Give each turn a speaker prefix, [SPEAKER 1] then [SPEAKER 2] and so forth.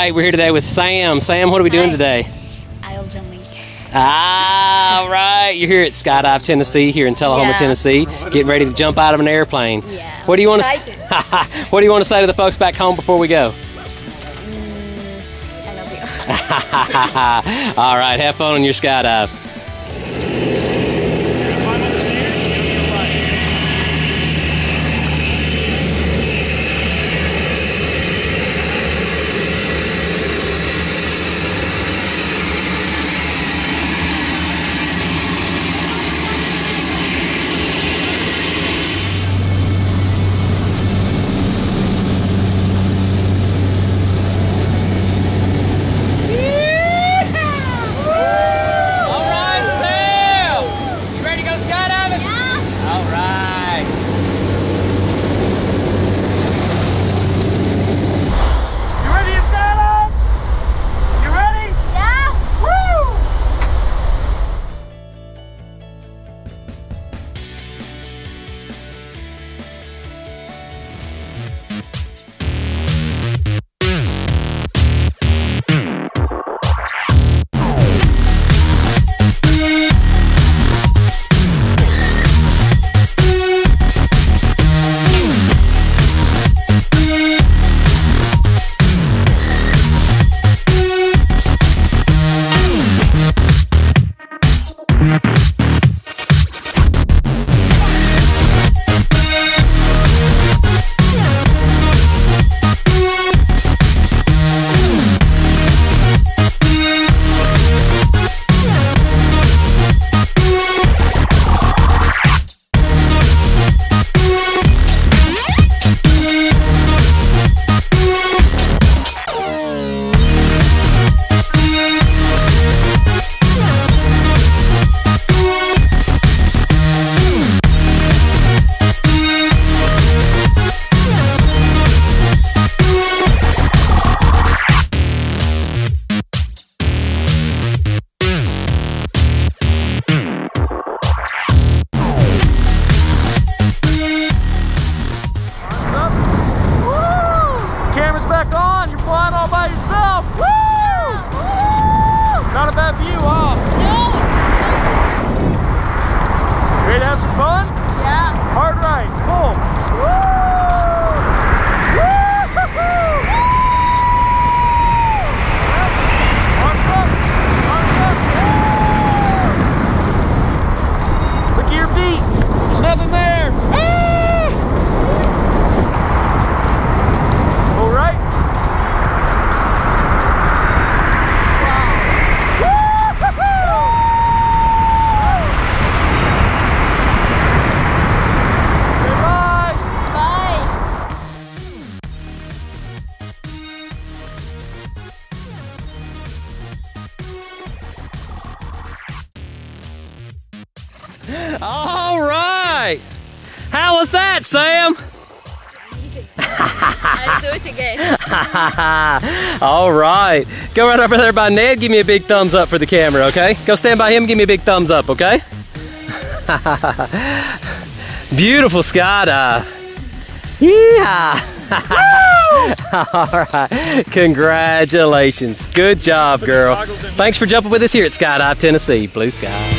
[SPEAKER 1] right, we're here today with Sam. Sam, what are we doing today?
[SPEAKER 2] Aisle jumping.
[SPEAKER 1] All right, you're here at Skydive Tennessee, here in Tullahoma, Tennessee, getting ready to jump out of an airplane.
[SPEAKER 2] Yeah.
[SPEAKER 1] What do you want to? What do you want to say to the folks back home before we go?
[SPEAKER 2] I love you.
[SPEAKER 1] All right, have fun on your skydive.
[SPEAKER 3] Not a bad view, huh?
[SPEAKER 2] No.
[SPEAKER 3] Ready to have some fun?
[SPEAKER 2] Yeah.
[SPEAKER 3] Hard right. Pull. Arms up. Arms up. Look at your feet. There's nothing there. All right.
[SPEAKER 1] All right. How was that, Sam?
[SPEAKER 2] I'll do it again.
[SPEAKER 1] All right. Go right over there by Ned. Give me a big thumbs up for the camera, okay? Go stand by him. Give me a big thumbs up, okay? Beautiful skydive. Yeah. All right. Congratulations. Good job, girl. Thanks for jumping with us here at Skydive Tennessee. Blue sky.